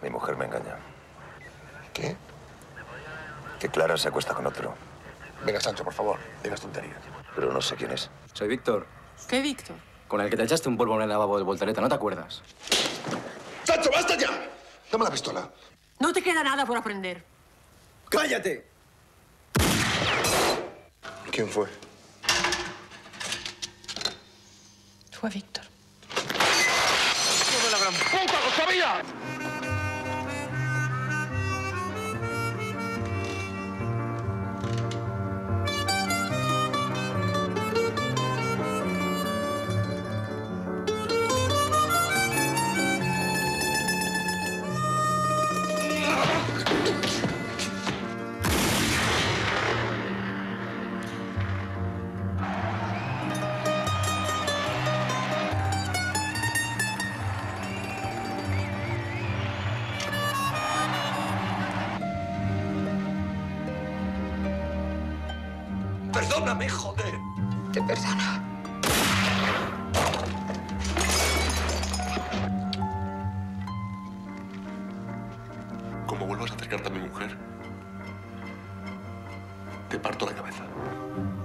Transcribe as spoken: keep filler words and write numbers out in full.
Mi mujer me engaña. ¿Qué? Que Clara se acuesta con otro. Venga, Sancho, por favor, digas tonterías. Pero no sé quién es. Soy Víctor, ¿Qué, Víctor? con el que te echaste un polvo en el lavabo del Voltereta, ¿no te acuerdas? ¡Sancho, basta ya! Dame la pistola. No te queda nada por aprender. ¡Cállate! ¿Quién fue? Fue Víctor. ¡No de la gran puta, lo sabía! ¡Perdóname, joder! Te perdono. Como vuelvas a acercarte a mi mujer, te parto la cabeza.